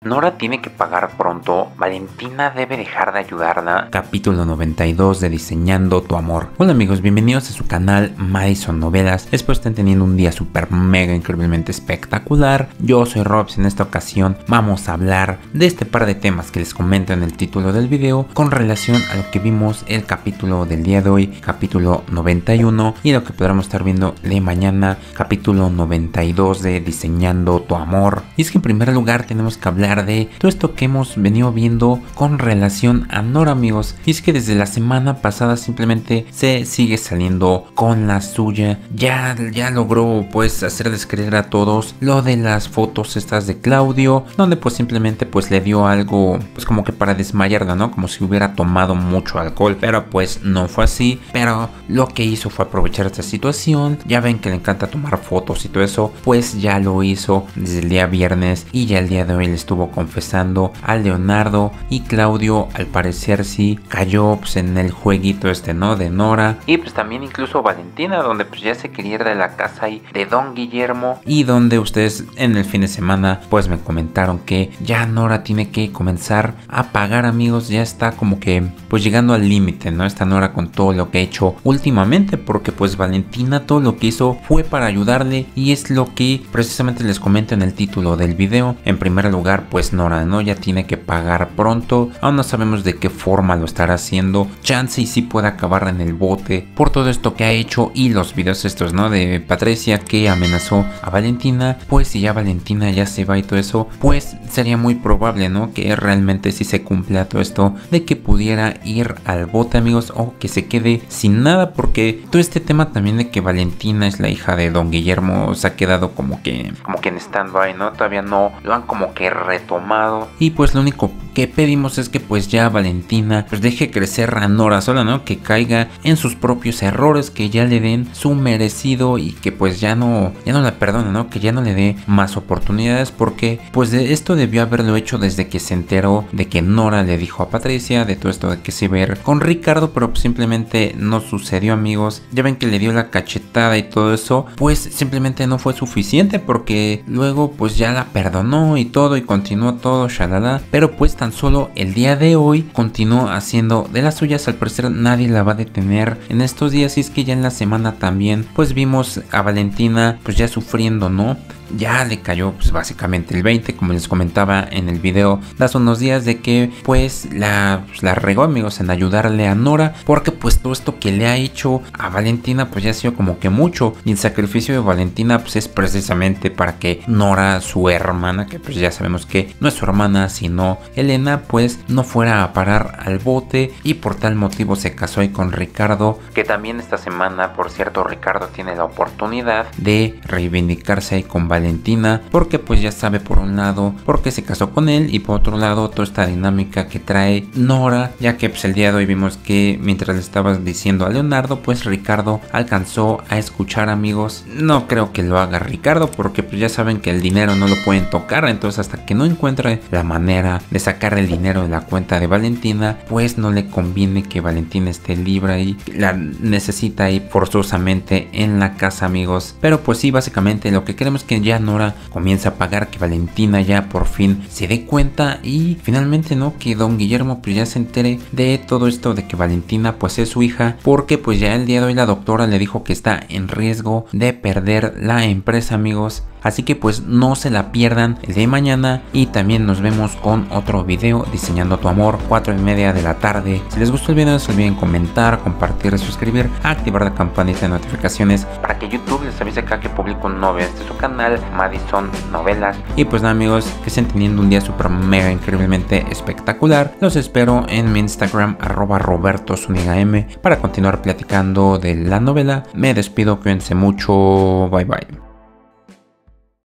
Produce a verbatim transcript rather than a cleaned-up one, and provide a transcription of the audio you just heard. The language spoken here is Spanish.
Nora tiene que pagar pronto, Valentina debe dejar de ayudarla. Capítulo noventa y dos de Diseñando tu amor. Hola amigos, bienvenidos a su canal Madison Novelas. Espero estén teniendo un día super mega increíblemente espectacular. Yo soy Robs. En esta ocasión vamos a hablar de este par de temas que les comento en el título del video con relación a lo que vimos el capítulo del día de hoy, capítulo noventa y uno, y lo que podremos estar viendo de mañana, capítulo noventa y dos de Diseñando tu amor. Y es que en primer lugar tenemos que hablar de todo esto que hemos venido viendo con relación a Nora, amigos. Y es que desde la semana pasada simplemente se sigue saliendo con la suya. Ya, ya logró pues hacerles creer a todos lo de las fotos estas de Claudio, donde pues simplemente pues le dio algo pues como que para desmayarla, ¿no? Como si hubiera tomado mucho alcohol, pero pues no fue así. Pero lo que hizo fue aprovechar esta situación. Ya ven que le encanta tomar fotos y todo eso, pues ya lo hizo desde el día viernes y ya el día de hoy le estuvo confesando a Leonardo, y Claudio al parecer sí cayó pues en el jueguito este, ¿no? De Nora, y pues también incluso Valentina, donde pues ya se quería ir de la casa ahí de Don Guillermo, y donde ustedes en el fin de semana pues me comentaron que ya Nora tiene que comenzar a pagar, amigos. Ya está como que pues llegando al límite, ¿no? Esta Nora con todo lo que ha hecho últimamente, porque pues Valentina todo lo que hizo fue para ayudarle, y es lo que precisamente les comento en el título del video. En primer lugar pues Nora, ¿no? Ya tiene que pagar pronto. Aún no sabemos de qué forma lo estará haciendo. Chance y sí puede acabar en el bote por todo esto que ha hecho, y los videos estos, ¿no? De Patricia que amenazó a Valentina. Pues si ya Valentina ya se va y todo eso, pues sería muy probable, ¿no? Que realmente sí se cumpla todo esto de que pudiera ir al bote, amigos, o que se quede sin nada, porque todo este tema también de que Valentina es la hija de Don Guillermo se ha quedado como que como que en stand-by, ¿no? Todavía no lo han como que retomado, y pues lo único que pedimos es que pues ya Valentina pues deje crecer a Nora sola, ¿no? Que caiga en sus propios errores, que ya le den su merecido, y que pues ya no ya no la perdone, ¿no? Que ya no le dé más oportunidades, porque pues de esto debió haberlo hecho desde que se enteró de que Nora le dijo a Patricia de todo esto de que se iba a ir con Ricardo, pero pues simplemente no sucedió, amigos. Ya ven que le dio la cachetada y todo eso, pues simplemente no fue suficiente, porque luego pues ya la perdonó y todo, y continuó todo, shalala, pero pues tan solo el día de hoy continuó haciendo de las suyas. Al parecer nadie la va a detener en estos días, y es que ya en la semana también pues vimos a Valentina pues ya sufriendo, ¿no? Ya le cayó pues básicamente el veinte, como les comentaba en el video de hace unos días, de que pues la, pues, la regó, amigos, en ayudarle a Nora, porque pues todo esto que le ha hecho a Valentina pues ya ha sido como que mucho, y el sacrificio de Valentina pues es precisamente para que Nora, su hermana, que pues ya sabemos que no es su hermana sino Elena, pues no fuera a parar al bote, y por tal motivo se casó ahí con Ricardo, que también esta semana, por cierto, Ricardo tiene la oportunidad de reivindicarse ahí con Valentina. Valentina, porque pues ya sabe por un lado por qué se casó con él, y por otro lado toda esta dinámica que trae Nora, ya que pues el día de hoy vimos que mientras le estaba diciendo a Leonardo, pues Ricardo alcanzó a escuchar, amigos. No creo que lo haga Ricardo, porque pues ya saben que el dinero no lo pueden tocar, entonces hasta que no encuentre la manera de sacar el dinero de la cuenta de Valentina, pues no le conviene que Valentina esté libre y la necesita ahí forzosamente en la casa, amigos. Pero pues sí, básicamente lo que queremos es que ya Nora comienza a pagar, que Valentina ya por fin se dé cuenta, y finalmente, ¿no? Que Don Guillermo pues ya se entere de todo esto de que Valentina pues es su hija, porque pues ya el día de hoy la doctora le dijo que está en riesgo de perder la empresa, amigos. Así que pues no se la pierdan el de mañana, y también nos vemos con otro video, Diseñando tu amor, cuatro y media de la tarde. Si les gustó el video no se olviden comentar, compartir, suscribir, activar la campanita de notificaciones para que YouTube les avise cada que publico un nuevo video. Este es su canal Madison Novelas. Y pues nada, amigos, que estén teniendo un día super mega increíblemente espectacular. Los espero en mi Instagram arroba Roberto Zuniga M para continuar platicando de la novela. Me despido, cuídense mucho, bye bye.